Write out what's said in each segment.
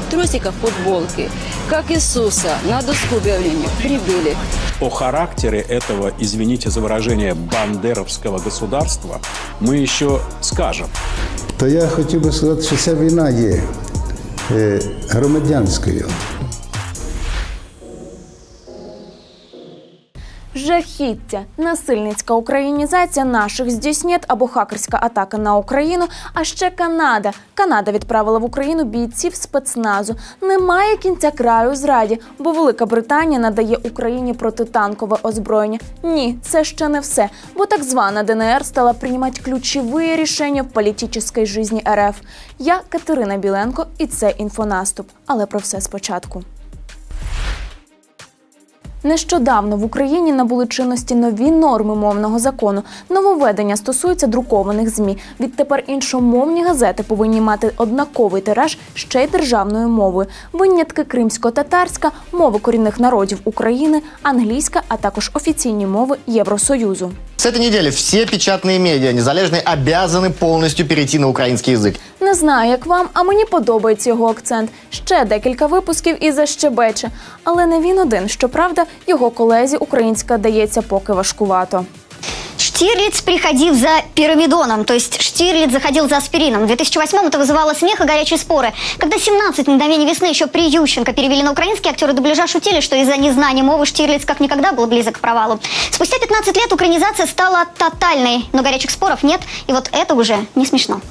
трусиках, футболке, как Иисуса, на доску объявления прибыли. О характере этого, извините за выражение, бандеровского государства мы еще скажем. То я хотів би сказати, що ця війна є громадянською. Жахіття, насильницька українізація наших здійснєт або хакерська атака на Україну, а ще Канада. Канада відправила в Україну бійців спецназу. Немає кінця краю зраді, бо Велика Британія надає Україні протитанкове озброєння. Ні, це ще не все, бо так звана ДНР стала приймати ключові рішення в політичній житті РФ. Я Катерина Біленко і це «Інфонаступ». Але про все спочатку. Нещодавно в Україні набули чинності нові норми мовного закону. Нововведення стосуються друкованих ЗМІ. Відтепер іншомовні газети повинні мати однаковий тираж ще й державною мовою. Винятки кримсько-татарська, мови корінних народів України, англійська, а також офіційні мови Євросоюзу. С этой недели все печатные медиа незалежные обязаны полностью перейти на украинский язык. Не знаю, як вам, а мені подобається його акцент. Ще декілька випусків і защебече. Але не він один. Щоправда, його колезі українська дається поки важкувато. Штирлиц приходил за пирамидоном, то есть Штирлиц заходил за аспирином. В 2008-м это вызывало смех и горячие споры. Когда 17 мгновений весны еще при Ющенко перевели на украинский, актеры дубляжа шутили, что из-за незнания мовы Штирлиц как никогда был близок к провалу. Спустя 15 лет украинизация стала тотальной, но горячих споров нет, и вот это уже не смешно.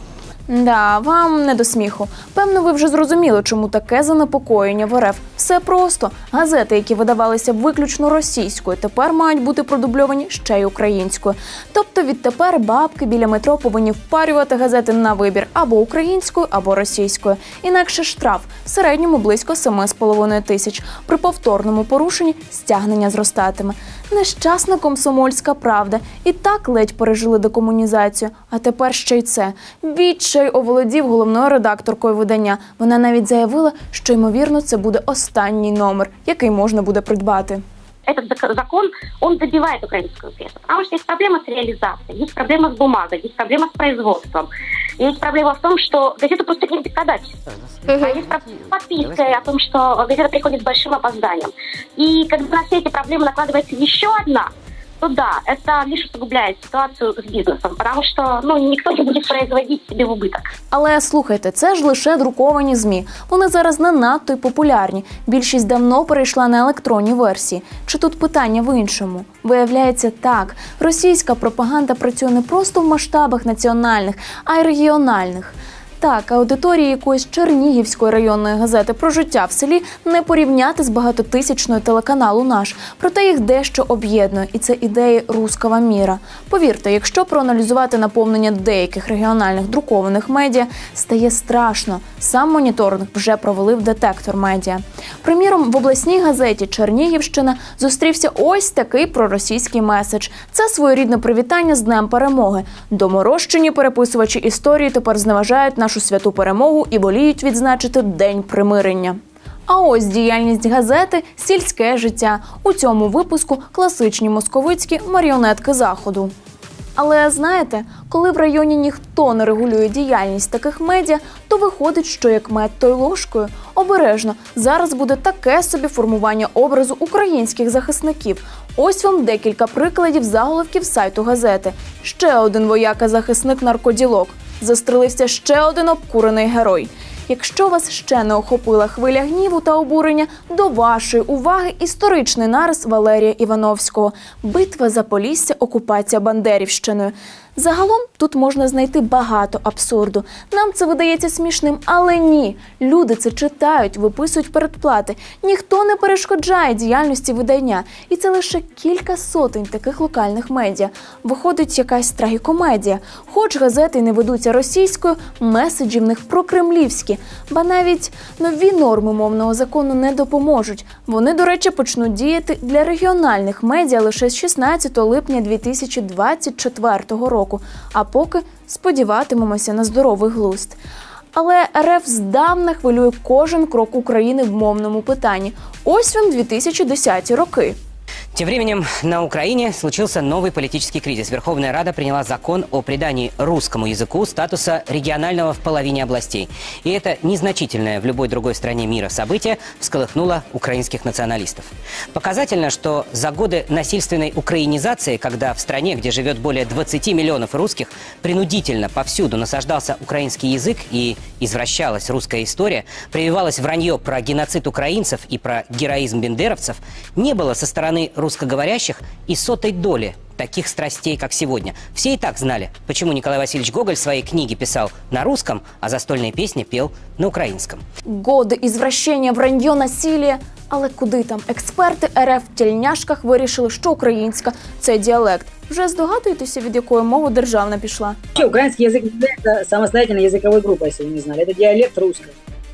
Да, вам не до сміху. Певно, ви вже зрозуміли, чому таке занепокоєння в РФ. Все просто. Газети, які видавалися виключно російською, тепер мають бути продубльовані ще й українською. Тобто відтепер бабки біля метро повинні впарювати газети на вибір або українською, або російською. Інакше штраф в середньому близько 7,5 тисяч. При повторному порушенні стягнення зростатиме. Нещасна комсомольська правда. І так ледь пережили декомунізацію. А тепер ще й це. Відчай оволодів головною редакторкою видання. Вона навіть заявила, що, ймовірно, це буде останній номер, який можна буде придбати. Этот закон, он добивает украинскую прессу, потому что есть проблема с реализацией, есть проблема с бумагой, есть проблема с производством. Есть проблема в том, что газету просто негде продать. А есть проблема с подпиской о том, что газета приходит с большим опозданием. И когда на все эти проблемы накладывается еще одна, то да, это лишь усугубляет ситуацию с бизнесом, потому что никто не будет производить себе в убыток. Але слухайте, це ж лише друковані ЗМІ. Вони зараз не надто й популярні. Більшість давно перейшла на електронні версії. Чи тут питання в іншому? Виявляється так, російська пропаганда працює не просто в масштабах національних, а й регіональних. Так, аудиторії якоїсь Чернігівської районної газети про життя в селі не порівняти з багатотисячною телеканалу «Наш». Проте їх дещо об'єднує, і це ідеї «руского міра». Повірте, якщо проаналізувати наповнення деяких регіональних друкованих медіа, стає страшно. Сам моніторинг вже провели в «Детектор медіа». Приміром, в обласній газеті «Чернігівщина» зустрівся ось такий проросійський меседж. Це своєрідне привітання з Днем Перемоги. Доморощені переписувачі історії тепер зневажають нашу святу перемогу і воліють відзначити День примирення. А ось діяльність газети «Сільське життя». У цьому випуску класичні московицькі маріонетки Заходу. Але знаєте, коли в районі ніхто не регулює діяльність таких медіа, то виходить, що як мед, то й ложкою. Обережно, зараз буде таке собі формування образу українських захисників. Ось вам декілька прикладів заголовків сайту газети. Ще один вояка-захисник наркоділок. Застрелився ще один обкурений герой. Якщо вас ще не охопила хвиля гніву та обурення, до вашої уваги історичний нарис Валерія Івановського «Битва за Полісся. Окупація Бандерівщиною». Загалом тут можна знайти багато абсурду. Нам це видається смішним, але ні. Люди це читають, виписують передплати. Ніхто не перешкоджає діяльності видання. І це лише кілька сотень таких локальних медіа. Виходить якась трагікомедія. Хоч газети не ведуться російською, меседжі в них прокремлівські. Ба навіть нові норми мовного закону не допоможуть. Вони, до речі, почнуть діяти для регіональних медіа лише з 16 липня 2024 року. А поки сподіватимемося на здоровий глузд. Але РФ здавна хвилює кожен крок України в мовному питанні. Ось вам 2010 роки. Тем временем на Украине случился новый политический кризис. Верховная Рада приняла закон о придании русскому языку статуса регионального в половине областей. И это незначительное в любой другой стране мира событие всколыхнуло украинских националистов. Показательно, что за годы насильственной украинизации, когда в стране, где живет более 20 миллионов русских, принудительно повсюду насаждался украинский язык и извращалась русская история, прививалось вранье про геноцид украинцев и про героизм бендеровцев, не было со стороны русскоговорящих и сотой доли таких страстей, как сегодня. Все и так знали, почему Николай Васильевич Гоголь в своей книге писал на русском, а застольные песни пел на українському. Годи ізвращення, враньо, насилля. Але куди там? Експерти РФ в тільняшках вирішили, що українська – це діалект. Вже здогадуєтеся, від якої мови державна пішла? Украинский язык – это самостоятельная языковая группа, если вы не знали. Это диалект русского.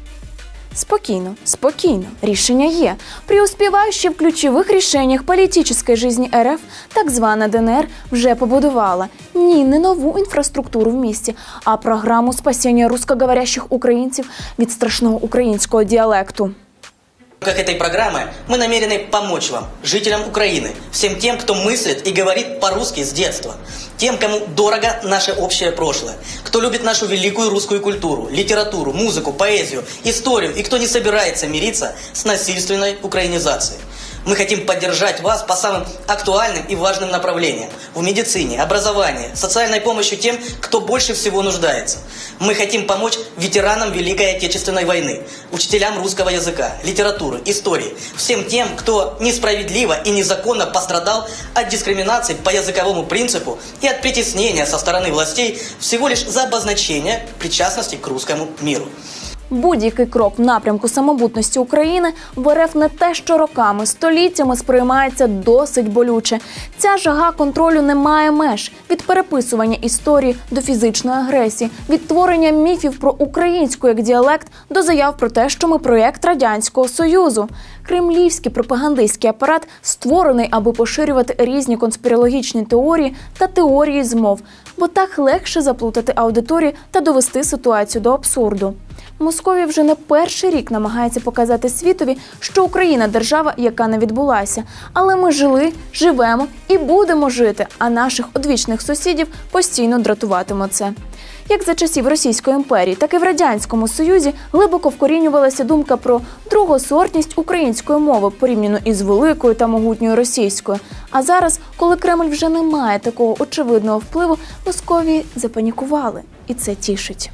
Спокійно, спокійно. Рішення є. Преуспіваючи в ключових рішеннях політичної житті РФ, так звана ДНР вже побудувала не нову інфраструктуру в місті, а програму спасіння русскоговорящих українців від страшного українського діалекту. Как этой программы мы намерены помочь вам, жителям Украины, всем тем, кто мыслит и говорит по-русски с детства, тем, кому дорого наше общее прошлое, кто любит нашу великую русскую культуру, литературу, музыку, поэзию, историю и кто не собирается мириться с насильственной украинизацией. Мы хотим поддержать вас по самым актуальным и важным направлениям – в медицине, образовании, социальной помощи тем, кто больше всего нуждается. Мы хотим помочь ветеранам Великой Отечественной войны, учителям русского языка, литературы, истории, всем тем, кто несправедливо и незаконно пострадал от дискриминации по языковому принципу и от притеснения со стороны властей всего лишь за обозначение причастности к русскому миру. Будь-який крок в напрямку самобутності України в РФ не те, що роками, століттями сприймається досить болюче. Ця жага контролю не має меж. Від переписування історії до фізичної агресії, від творення міфів про українську як діалект до заяв про те, що ми проєкт Радянського Союзу. Кремлівський пропагандистський апарат створений, аби поширювати різні конспірологічні теорії та теорії змов, бо так легше заплутати аудиторію та довести ситуацію до абсурду. Московія вже не перший рік намагається показати світові, що Україна – держава, яка не відбулася. Але ми жили, живемо і будемо жити, а наших одвічних сусідів постійно дратуватиме це. Як за часів Російської імперії, так і в Радянському Союзі глибоко вкорінювалася думка про другосортність української мови, порівняно із великою та могутньою російською. А зараз, коли Кремль вже не має такого очевидного впливу, Московії запанікували. І це тішить.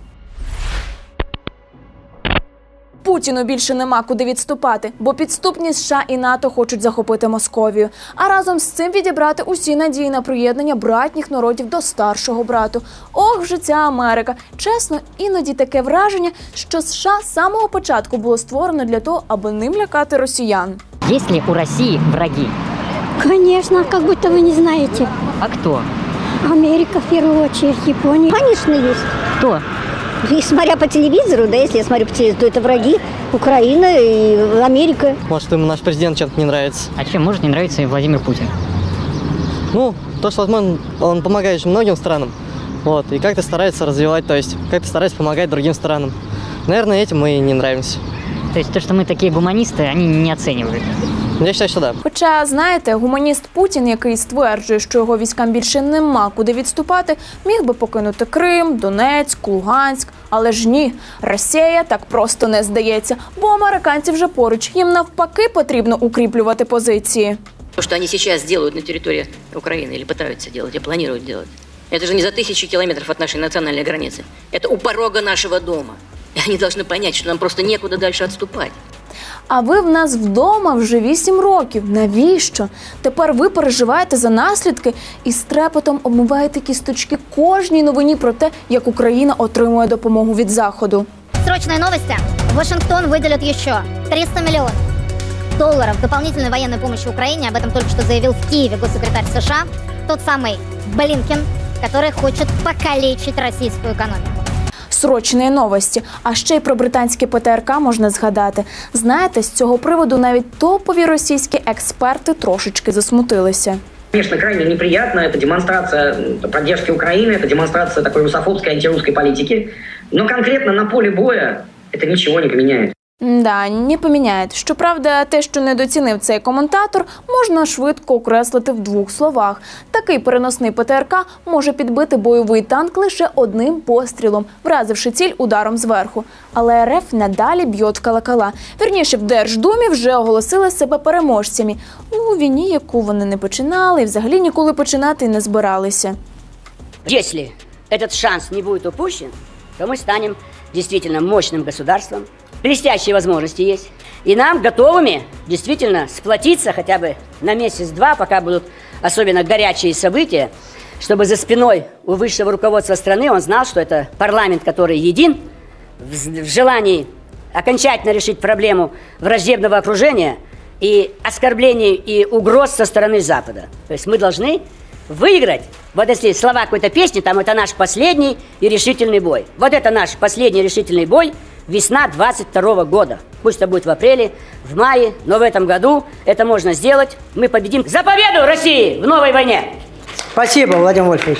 Путіну більше нема куди відступати, бо підступні США і НАТО хочуть захопити Московію, а разом з цим відібрати усі надії на приєднання братніх народів до старшого брату. Ох, вже ця Америка! Чесно, іноді таке враження, що США з самого початку було створено для того, аби ним лякати росіян. Є ли у Росії враги? Конечно, как будто вы не знаете. А кто? Америка, в первую очередь, Япония. Конечно, есть. Кто? И смотря по телевизору, да, если я смотрю по телевизору, то это враги Украина и Америка. Может, им наш президент чем-то не нравится. А чем может не нравиться и Владимир Путин? Ну, то, что, возможно, он помогает многим странам, вот, и как-то старается развивать, то есть как-то старается помогать другим странам. Наверное, этим мы и не нравимся. То есть то, что мы такие гуманисты, они не оценивают? Я вважаю, що так. Хоча, знаєте, гуманіст Путін, який стверджує, що його військам більше нема куди відступати, міг би покинути Крим, Донецьк, Луганськ. Але ж ні, Росія так просто не здається, бо американці вже поруч. Їм навпаки потрібно укріплювати позиції. То, что они сейчас делают на территории Украины, или пытаются делать, или планируют делать, это же не за 1000 километров от нашей национальной границы. Это у порога нашего дома. И они должны понять, что нам просто некуда дальше отступать. А ви в нас вдома вже 8 років. Навіщо? Тепер ви переживаєте за наслідки і з трепетом обмиваєте кісточки кожній новині про те, як Україна отримує допомогу від Заходу. Срочные новости. Вашингтон выделит еще 300 миллионов долларов дополнительной военной помощи Украине. Об этом только что заявил в Киеве госсекретарь США, тот самый Блинкен, который хочет покалечить российскую экономику. Срочні новості. А ще й про британське ПТРК можна згадати. Знаєте, з цього приводу навіть топові російські експерти трошечки засмутилися. Конечно, крайне неприятно. Это демонстрация поддержки Украины, это демонстрация такой русофобской, антирусской политики. Но конкретно на поле боя это ничего не поменяет. Да, не поміняють. Щоправда, те, що недоцінив цей коментатор, можна швидко окреслити в двох словах. Такий переносний ПТРК може підбити бойовий танк лише одним пострілом, вразивши ціль ударом зверху. Але РФ надалі б'є в колокола. Вірніше, в Держдумі вже оголосили себе переможцями. У війні, яку вони не починали і взагалі ніколи починати не збиралися. Якщо этот шанс не будет упущен, то мы станем действительно мощным государством. Блестящие возможности есть. И нам готовыми действительно сплотиться хотя бы на месяц-два, пока будут особенно горячие события, чтобы за спиной у высшего руководства страны он знал, что это парламент, который един в желании окончательно решить проблему враждебного окружения и оскорблений и угроз со стороны Запада. То есть мы должны выиграть. Вот если слова какой-то песни, там это наш последний и решительный бой. Вот это наш последний решительный бой. Весна 22 года. Пусть это будет в апреле, в мае, но в этом году это можно сделать. Мы победим. За победу России в новой войне! Спасибо, Владимир Вольфович.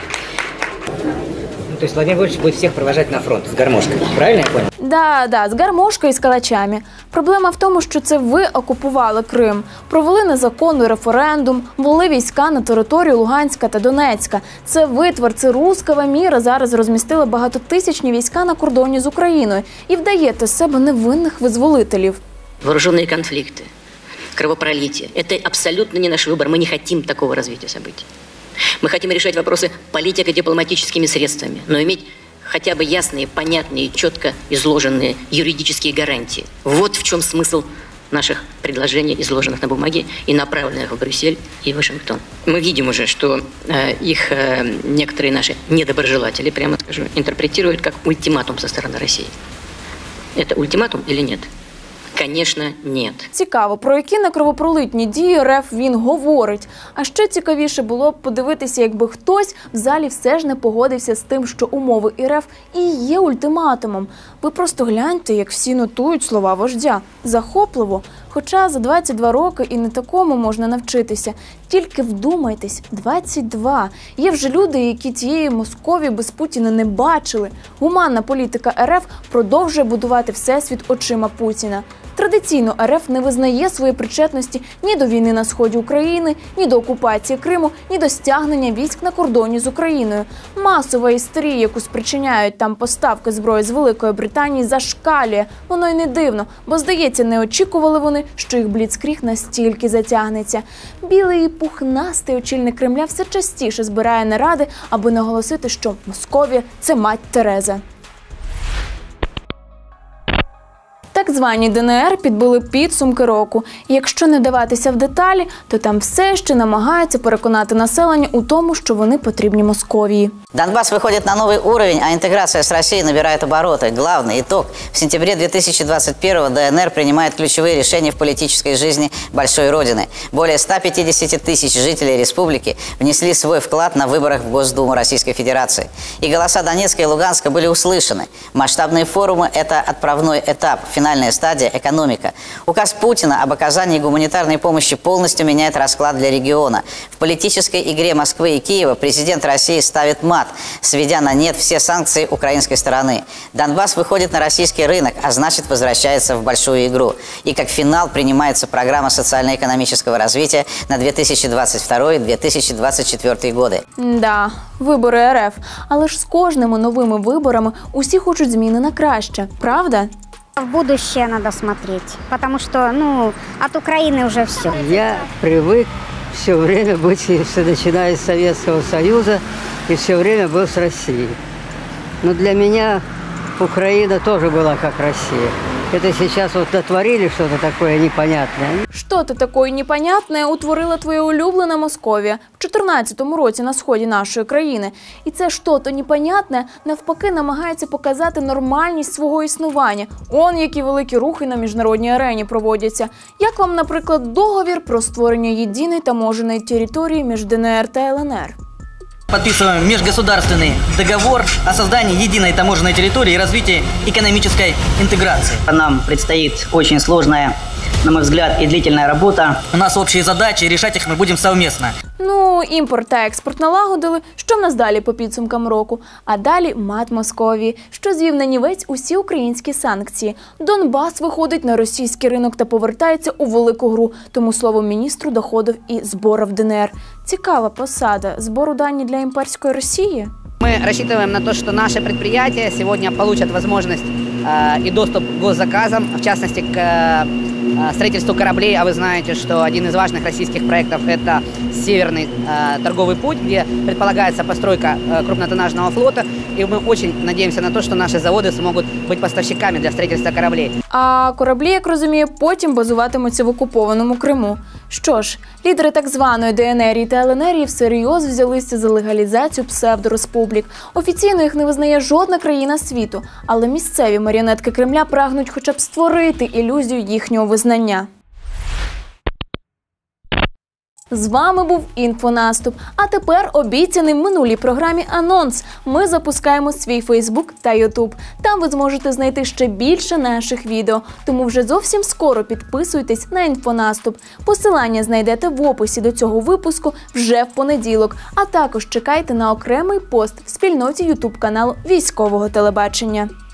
То есть Владимир Вольфович будет всех провожать на фронт с гармошкой. Правильно я понял? Да, з гармошкою і з калачами. Проблема в тому, що це ви окупували Крим, провели незаконний референдум, ввели війська на територію Луганська та Донецька. Це ви, творці руського міра, зараз розмістили багатотисячні війська на кордоні з Україною і вдаєте з себе невинних визволителів. Вооруженные конфликты, кровопролитие – это абсолютно не наш выбор. Мы не хотим такого развития событий. Мы хотим решать вопросы политико-дипломатическими средствами, но иметь хотя бы ясные, понятные, четко изложенные юридические гарантии. Вот в чем смысл наших предложений, изложенных на бумаге и направленных в Брюссель и Вашингтон. Мы видим уже, что их некоторые наши недоброжелатели, прямо скажу, интерпретируют как ультиматум со стороны России. Это ультиматум или нет? Конечно, нет. Цікаво, про які некровопролитні дії РФ він говорить. А ще цікавіше було б подивитися, якби хтось в залі все ж не погодився з тим, що умови РФ і є ультиматумом. Ви просто гляньте, як всі нотують слова вождя. Захопливо. Хоча за 22 роки і не такому можна навчитися. Тільки вдумайтесь, 22. Є вже люди, які тієї Московії без Путіна не бачили. Гуманна політика РФ продовжує будувати всесвіт очима Путіна. Традиційно РФ не визнає своєї причетності ні до війни на сході України, ні до окупації Криму, ні до стягнення військ на кордоні з Україною. Масова істерія, яку спричиняють там поставки зброї з Великої Британії, зашкалює. Воно й не дивно, бо, здається, не очікували вони, що їх бліцкріг настільки затягнеться. Білий і пухнастий очільник Кремля все частіше збирає наради, аби наголосити, що Московія – це мать Тереза. Так звані ДНР підбили підсумки року. І якщо не вдаватися в деталі, то там все ще намагаються переконати населення у тому, що вони потрібні Московії. Донбасс выходит на новый уровень, а интеграция с Россией набирает обороты. Главный итог. В сентябре 2021-го ДНР принимает ключевые решения в политической жизни Большой Родины. Более 150 тысяч жителей республики внесли свой вклад на выборах в Госдуму Российской Федерации. И голоса Донецка и Луганска были услышаны. Масштабные форумы – это отправной этап, финальная стадия – экономика. Указ Путина об оказании гуманитарной помощи полностью меняет расклад для региона. В политической игре Москвы и Киева президент России ставит мат, сведя на нет все санкции украинской стороны. Донбасс выходит на российский рынок, а значит возвращается в большую игру. И как финал принимается программа социально-экономического развития на 2022-2024 годы. Да, вибори РФ. Але ж з кожними новими виборами усі хочуть зміни на краще, правда? В будущее надо смотреть, потому что, от Украины уже все. Я привык все время быть, начиная с Советского Союза, и все время был с Россией. Но для меня Украина тоже была как Россия. Это сейчас вот натворили что-то такое непонятное. Що-то таке непонятне утворила твоя улюблена Московія в 14-му році на сході нашої країни. І це що-то непонятне навпаки намагається показати нормальність свого існування. Он які великі рухи на міжнародній арені проводяться. Як вам, наприклад, договір про створення єдиної таможенної території між ДНР та ЛНР? Подписываем межгосударственный договор о создании единой таможенной территории и развитии экономической интеграции. Нам предстоит очень сложная на мой взгляд, и длительная работа. У нас общие задачи, и решать их мы будем совместно. Ну, імпорт та експорт налагодили. Що в нас далі по підсумкам року? А далі мат Московії, що звів на нівець усі українські санкції. Донбас виходить на російський ринок та повертається у велику гру. Тому словом міністру доходив і збору в ДНР. Цікава посада. Збору дані для імперської Росії? Мы рассчитываем на то, что наши предприятия сегодня получат возможность и доступ к госзаказам, в частности, к строительству кораблей. А вы знаете, что один из важных российских проектов – это Северный торговый путь, где предполагается постройка крупнотоннажного флота. И мы очень надеемся на то, что наши заводы смогут быть поставщиками для строительства кораблей. А кораблі, як розумію, потім базуватимуться в окупованому Криму. Що ж, лідери так званої ДНР та ЛНР всерйоз взялися за легалізацію псевдореспублік. Офіційно їх не визнає жодна країна світу, але місцеві маріонетки Кремля прагнуть хоча б створити ілюзію їхнього визнання. З вами був Інфонаступ. А тепер обіцяний в минулій програмі анонс. Ми запускаємо свій Фейсбук та Ютуб. Там ви зможете знайти ще більше наших відео. Тому вже зовсім скоро підписуйтесь на Інфонаступ. Посилання знайдете в описі до цього випуску вже в понеділок. А також чекайте на окремий пост в спільноті Ютуб каналу Військового телебачення.